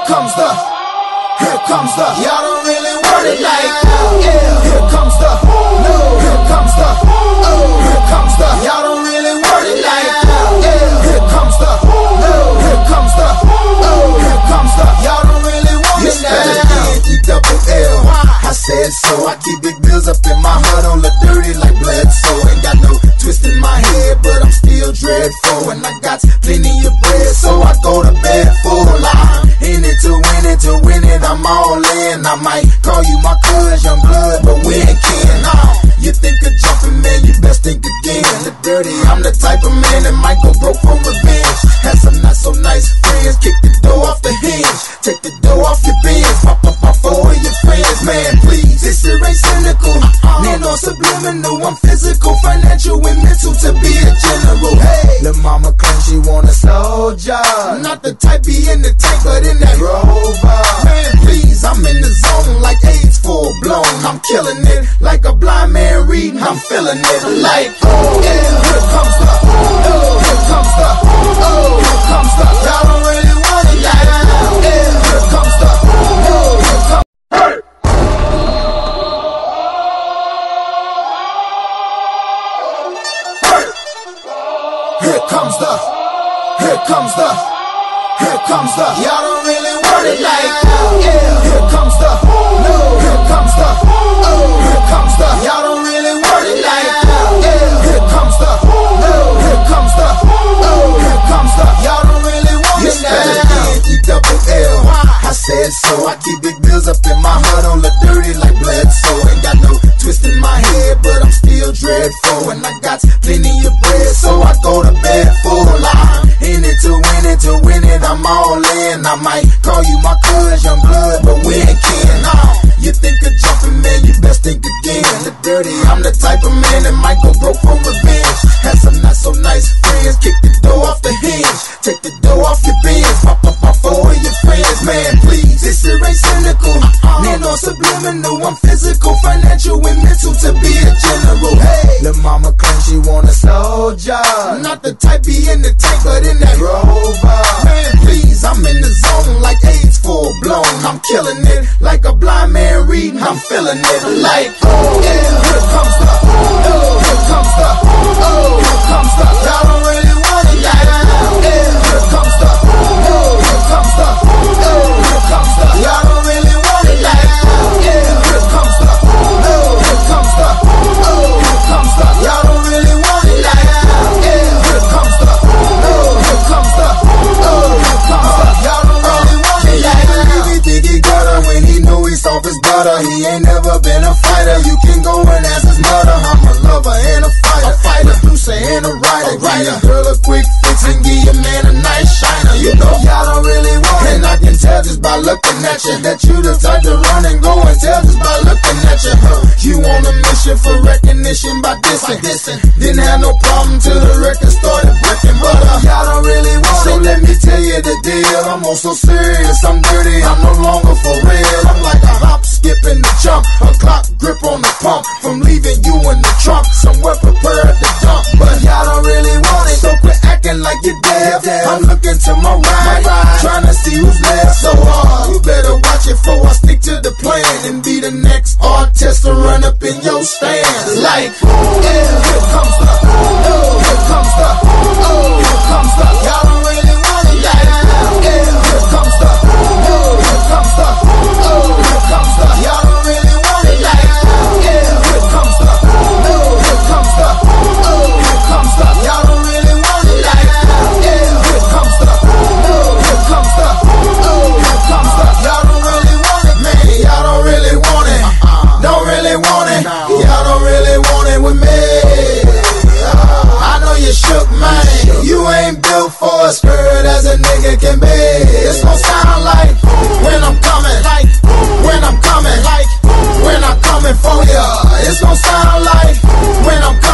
Here comes the, y'all don't really want it like, yeah. Here comes the, no. Here comes the, oh. Here comes the, y'all don't really want it like, yeah. Here comes the, no. Here comes the, oh. Here comes the, y'all don't really want it like, E-double-L. I said so, I keep big bills up in my heart on the dirty like Bledsoe. Ain't got no twist in my head, but I'm still dreadful. And I got plenty of bread, so I go to bed full of lime. In it to win it, I'm all in. I might call you my cuz, young blood, but we ain't kin. You think of jumping, man, you best think again. The dirty, I'm the type of man that might go broke for revenge. Had some not so nice friends, kick the door off the hinge. Take the door off your bins, pop up off four of your friends. Man, please, this shit ain't cynical. Man, no subliminal, I'm physical, financial, and mental to be a general. Hey, lil' mama claims she want a soldier. Not the type be in the tank, but in that Rover. Man, please, I'm in the zone like AIDS full blown. I'm killing it like a blind man reading. I'm feeling it like, oh, yeah. Here comes the, oh, here comes the, oh, here comes the. Y'all don't really want it like, yeah. Here comes the, oh, here comes. Here comes the, here comes the, here comes the, y'all don't really want it like, yeah. Here comes the, no. Here comes the, oh. Here comes the, y'all don't really want it like, yeah. Here comes the, no. Here comes the, oh. Here comes the, y'all don't really want it like, E-double-L. I said so, I keep big bills up in my heart on the dirty like Bledsoe. Ain't got no twist in my head, but I'm still dreadful. And I got plenty of bread, so I go to bed full of lime. In it to win it, I'm all in. I might call you my cuz, young blood, but we ain't kin. You think of jumping, man, you best think again. The dirty, I'm the type of man that might go broke for revenge. Had some not so nice friends, kick the door off the hinge. Take the door off your bins, pop up off four of your friends. Man, please, this shit ain't cynical. Man, no subliminal, I'm physical, financial, and mental to be a general. Hey, lil' mama claims she want a soldier. Not the type be in the tank, but in that Rover. Man, please, I'm in the zone like AIDS full blown. I'm killing it like a blind man reading. I'm feeling it like, oh, yeah. Here comes the, oh, here comes the, oh, here comes the. Y'all don't really want it like, yeah. Here comes the, oh, here comes the, oh, here comes the. Y'all don't really want it like, yeah. Here comes the, oh, here comes the, oh, here comes the. Y'all don't really want it like, yeah. Here comes the, oh, here comes the, oh, here comes the. Y'all don't really want it like, he think he got her when he knew he soft as butter. He ain't never been a fighter. You can go and ask his mother. I'm a lover and a fighter, producer and a writer. Give your girl a quick fix and give your man a nice shiner. You know y'all don't really want it, and I can tell just by looking at you that you the type to run and go and tell just by looking at you. You on a mission for recognition by dissing. Didn't have no problem till the record started breaking, but y'all don't really want it. So let me tell you the deal. I'm also serious, I'm dirty, I'm no longer for real. I'm like a hop, skip, and a jump, a clock grip on the pump. From leaving you in the trunk, somewhere prepared to dump. But y'all don't really want it, so quit acting like you're deaf. I'm looking to my right, trying to see who's left. So you better watch it before I stick to the plan and be the next artist to run up in your stand. Like, yeah, here comes the, oh, here comes the, oh, here comes the. Y'all don't really want it like, yeah, here comes the, oh, here comes the, oh, here comes the. Y'all don't really want it like, yeah, here comes the, oh, here comes the, oh, here comes the. Y'all don't really want it like, yeah, here comes the, oh, here comes the, oh, here comes the. Y'all don't really want it, man. Y'all don't really want it. Don't really want it. Y'all don't really want it with me. I know you shook, man. You ain't built for a skirt as a nigga can be. It's gon' sound like when I'm coming, like when I'm coming, like when I'm coming for ya. It's gon' sound like when I'm coming.